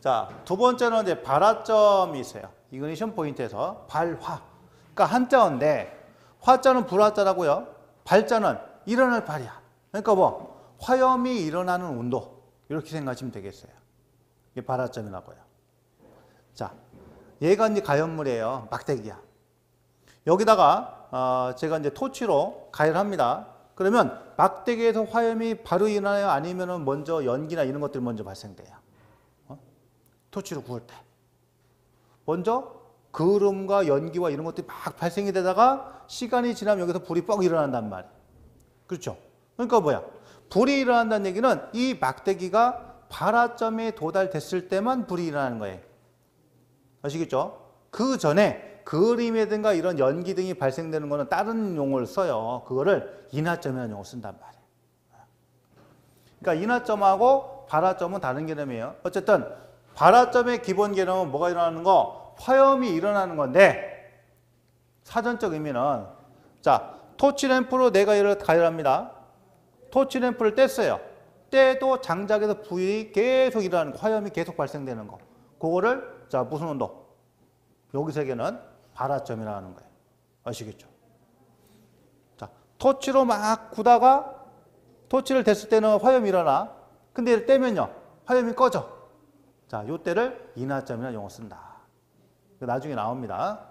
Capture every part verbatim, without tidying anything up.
자, 두 번째는 이제 발화점이 있어요. 이그니션 포인트에서 발화. 그러니까 한자어인데 화자는 불화자라고요. 발자는 일어날 발이야. 그러니까 뭐 화염이 일어나는 온도 이렇게 생각하시면 되겠어요. 이게 발화점이라고요. 자, 얘가 이제 가연물이에요. 막대기야. 여기다가 어, 제가 이제 토치로 가열을 합니다. 그러면 막대기에서 화염이 바로 일어나요? 아니면은 먼저 연기나 이런 것들이 먼저 발생돼요? 어? 토치로 구울 때. 먼저 그름과 연기와 이런 것들이 막 발생이 되다가 시간이 지나면 여기서 불이 뻑 일어난단 말이에요. 그렇죠? 그러니까 뭐야? 불이 일어난다는 얘기는 이 막대기가 발화점에 도달됐을 때만 불이 일어나는 거예요. 아시겠죠? 그 전에 그림이든가 이런 연기 등이 발생되는 거는 다른 용어를 써요. 그거를 인화점이라는 용어를 쓴단 말이에요. 그러니까 인화점하고 발화점은 다른 개념이에요. 어쨌든 발화점의 기본 개념은 뭐가 일어나는 거? 화염이 일어나는 건데 사전적 의미는 자, 토치램프로 내가 얘를 가열합니다. 토치램프를 뗐어요. 떼도 장작에서 불이 계속 일어나는 거, 화염이 계속 발생되는 거. 그거를 자, 무슨 온도? 여기 세계는 발화점이라는 거예요. 아시겠죠? 자, 토치로 막 구다가 토치를 댔을 때는 화염이 일어나. 근데 얘를 떼면요, 화염이 꺼져. 자, 요 때를 인화점이라는 용어 쓴다. 나중에 나옵니다.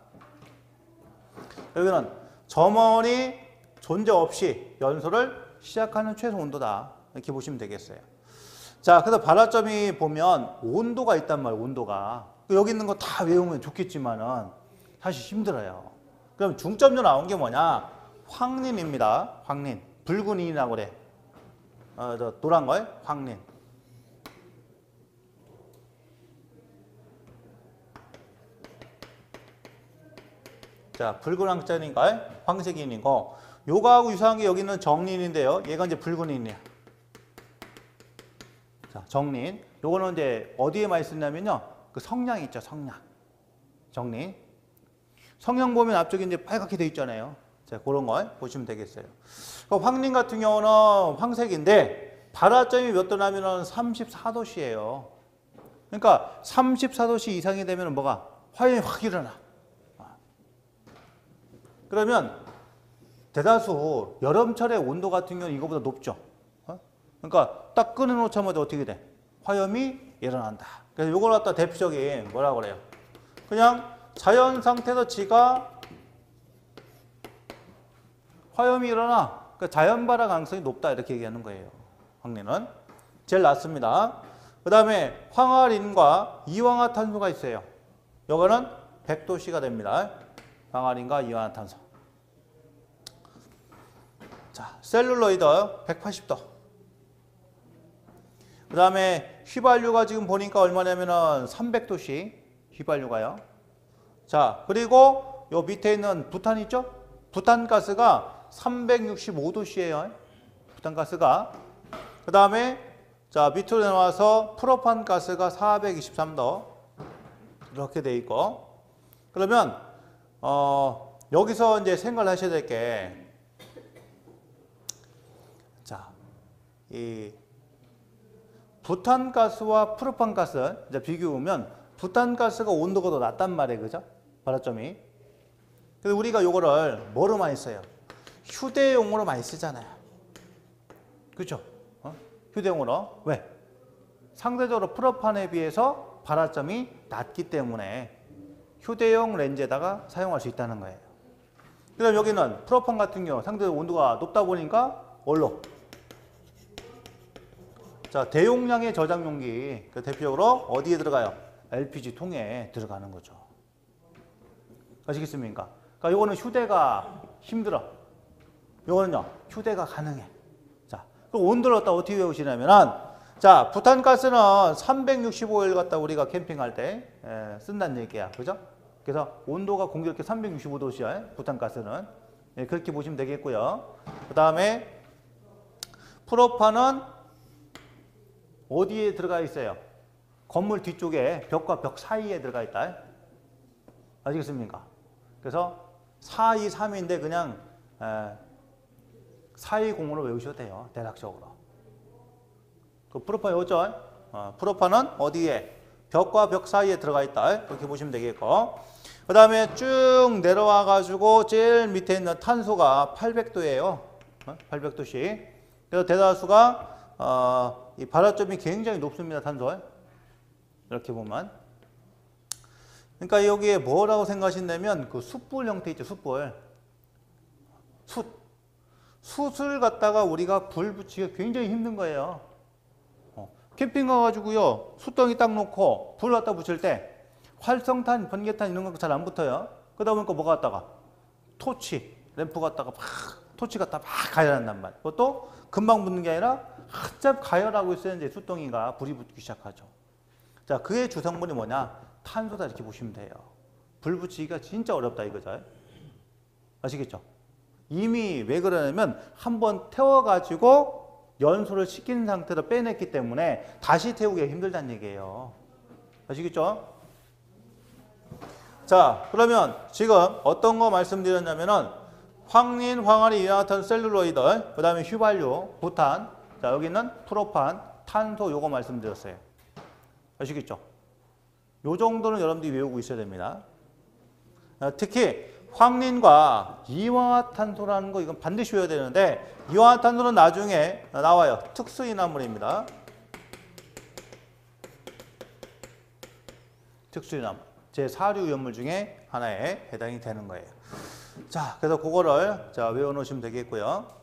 여기는 점원이 존재 없이 연소를 시작하는 최소 온도다. 이렇게 보시면 되겠어요. 자, 그래서 발화점이 보면 온도가 있단 말이에요. 온도가. 여기 있는 거 다 외우면 좋겠지만은 사실 힘들어요. 그럼 중점적으로 나온 게 뭐냐? 황린입니다. 황린. 붉은인이라고 그래. 어, 저 노란 거예요? 황린. 자, 붉은 황자니까 황색인이고, 요거하고 유사한 게 여기는 정린인데요. 얘가 이제 붉은인이야. 자, 정린. 요거는 이제 어디에 많이 쓰냐면요. 그 성냥 있죠, 성냥. 정린. 성냥 보면 앞쪽에 이제 빨갛게 돼 있잖아요. 자, 그런 거 보시면 되겠어요. 황린 같은 경우는 황색인데, 발화점이 몇 도냐면은 삼십사 도씨예요. 그러니까 삼십사 도씨 이상이 되면 뭐가? 화염이 확 일어나. 그러면 대다수 여름철의 온도 같은 경우는 이거보다 높죠. 어? 그러니까 딱 끊어놓자마자 어떻게 돼? 화염이 일어난다. 그래서 이걸 갖다 대표적인 뭐라고 그래요? 그냥 자연 상태에서 지가 화염이 일어나. 그러니까 자연 발화 가능성이 높다 이렇게 얘기하는 거예요. 황린은 제일 낮습니다. 그 다음에 황화린과 이황화탄소가 있어요. 요거는 백 도씨가 됩니다. 황화린과 이황화탄소. 자, 셀룰로이드 백팔십 도. 그 다음에 휘발유가 지금 보니까 얼마냐면은 삼백 도씨 휘발유가요. 자, 그리고 요 밑에 있는 부탄 있죠? 부탄가스가 삼백육십오 도씨예요. 부탄가스가. 그 다음에 자, 밑으로 내려와서 프로판가스가 사백이십삼 도. 이렇게 돼 있고. 그러면 어, 여기서 이제 생각을 하셔야 될 게 자, 이 부탄가스와 프로판가스 이제 비교하면 부탄가스가 온도가 더 낮단 말이에요. 그죠? 발화점이. 그래서 우리가 요거를 뭐로 많이 써요? 휴대용으로 많이 쓰잖아요. 그렇죠? 어? 휴대용으로. 왜? 상대적으로 프로판에 비해서 발화점이 낮기 때문에 휴대용 렌즈에다가 사용할 수 있다는 거예요. 그다음 여기는 프로판 같은 경우 상대적으로 온도가 높다 보니까 뭘로? 자, 대용량의 저장 용기. 그 대표적으로 어디에 들어가요? 엘피지 통에 들어가는 거죠. 아시겠습니까? 그러니까 요거는 휴대가 힘들어. 요거는요, 휴대가 가능해. 자, 그럼 온도를 갖다 어떻게 외우시냐면은, 자, 부탄가스는 삼백육십오 일 갖다 우리가 캠핑할 때 에, 쓴다는 얘기야. 그죠? 그래서 온도가 공교롭게 삼백육십오 도씨야. 부탄가스는. 예, 그렇게 보시면 되겠고요. 그 다음에 프로판은 어디에 들어가 있어요? 건물 뒤쪽에 벽과 벽 사이에 들어가 있다. 아시겠습니까? 그래서 사, 이, 삼인데 그냥 에, 사, 이, 공으로 외우셔도 돼요. 대략적으로. 그 프로판 어쩌? 어, 프로판은 어디에? 벽과 벽 사이에 들어가 있다. 그렇게 보시면 되겠고. 그 다음에 쭉 내려와 가지고 제일 밑에 있는 탄소가 팔백 도예요. 팔백 도씩. 그래서 대다수가 어, 이 발화점이 굉장히 높습니다. 탄소. 이렇게 보면. 그러니까 여기에 뭐라고 생각하신다면 그 숯불 형태 있죠. 숯불. 숯. 숯을 갖다가 우리가 불 붙이기가 굉장히 힘든 거예요. 어, 캠핑 가가지고요. 숯덩이 딱 놓고 불 갖다 붙일 때 활성탄, 번개탄 이런 거 잘 안 붙어요. 그러다 보니까 뭐가 갖다가 토치, 램프 갖다가 막 토치 갖다 막 가열한단 말이에요. 그것도 금방 붙는 게 아니라 한참 가열하고 있어야 이제 숯덩이가 불이 붙기 시작하죠. 자, 그의 주성분이 뭐냐? 탄소다 이렇게 보시면 돼요. 불 붙이기가 진짜 어렵다 이거죠. 아시겠죠? 이미 왜 그러냐면 한번 태워가지고 연소를 시킨 상태로 빼냈기 때문에 다시 태우기가 힘들다는 얘기예요. 아시겠죠? 자, 그러면 지금 어떤 거 말씀드렸냐면은 황린, 황아리, 이산화탄소, 셀룰로이드, 그 다음에 휘발유, 부탄, 자, 여기는 프로판, 탄소 요거 말씀드렸어요. 아시겠죠? 요 정도는 여러분들이 외우고 있어야 됩니다. 특히 황린과 이산화탄소라는 거 이건 반드시 외워야 되는데 이산화탄소는 나중에 나와요. 특수인화물입니다. 특수인화물. 제사류 염물 중에 하나에 해당이 되는 거예요. 자, 그래서 그거를 자, 외워 놓으시면 되겠고요.